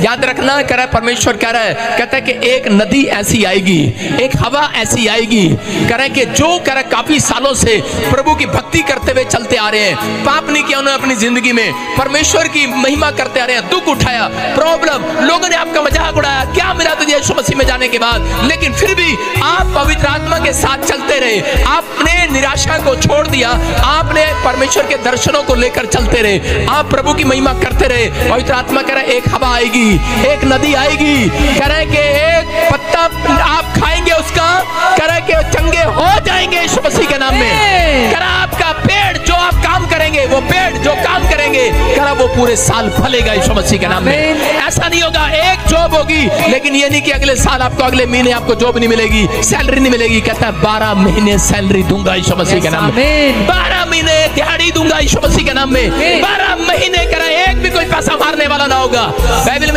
याद रखना, कह रहा है परमेश्वर कह रहा है, कहता है कि एक नदी ऐसी आएगी, एक हवा ऐसी आएगी, कह रहा है कि जो कह रहा है काफी सालों से प्रभु की भक्ति करते हुए चलते आ रहे हैं, पाप नहीं किया उन्होंने अपनी जिंदगी में, परमेश्वर की महिमा करते आ रहे हैं, दुख उठाया, प्रॉब्लम, लोगों ने आपका मजाक उड़ाया, क्या मिला तुझे यीशु मसीह में जाने के बाद, लेकिन फिर भी आप पवित्र आत्मा के साथ चलते रहे, आपने निराशा को छोड़ दिया, आपने परमेश्वर के दर्शनों को लेकर चलते रहे, आप प्रभु की महिमा करते रहे। पवित्र आत्मा कह रहा है एक हवा आएगी, एक नदी आएगी, कह रहा है कि एक पत्ता आप खाएंगे उसका, कह रहा है कि चंगे हो जाएंगे यीशु मसीह के नाम में। कह रहा आपका पेड़ जो आप काम करेंगे, वो पेड़ जो काम करेंगे, कह रहा वो पूरे साल फलेगा यीशु मसीह के नाम में। ऐसा नहीं होगा एक जॉब होगी, लेकिन ये नहीं कि अगले साल आपको, अगले महीने आपको जॉब नहीं मिलेगी, सैलरी नहीं मिलेगी। कहता है 12 महीने सैलरी दूंगा यीशु मसीह के नाम में, 12 महीने दिहाड़ी दूंगा यीशु मसीह के नाम में, 12 महीने कह रहा है एक भी कोई पैसा मारने वाला ना होगा। बाइबल